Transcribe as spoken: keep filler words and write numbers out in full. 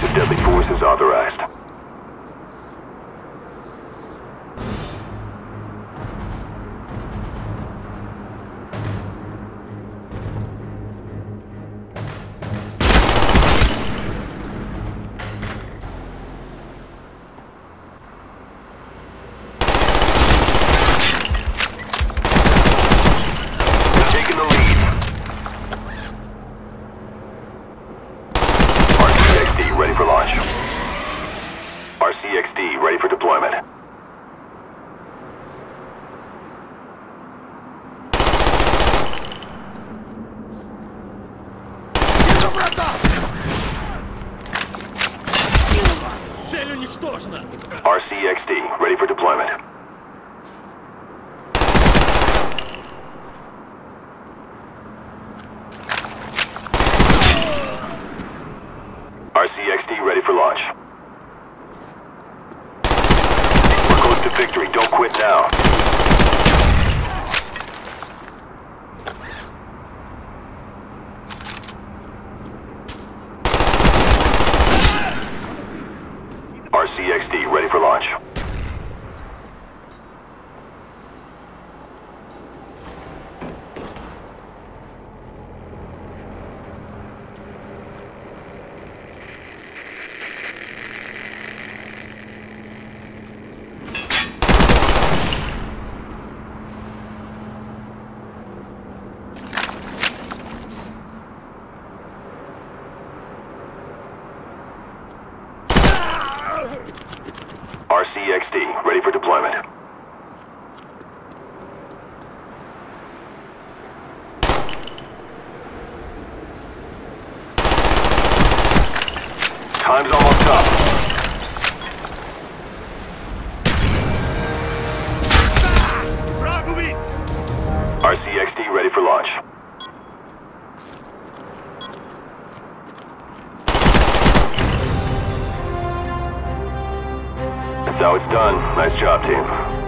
of deadly force is authorized. R C X D ready for deployment. Цель уничтожена! R C X D ready for deployment. R C X D ready for launch. We're close to victory. Don't quit now. R C X D ready for launch. R C X D ready for deployment. Time's almost up. R C X D ready for launch. That's how it's done. Nice job, team.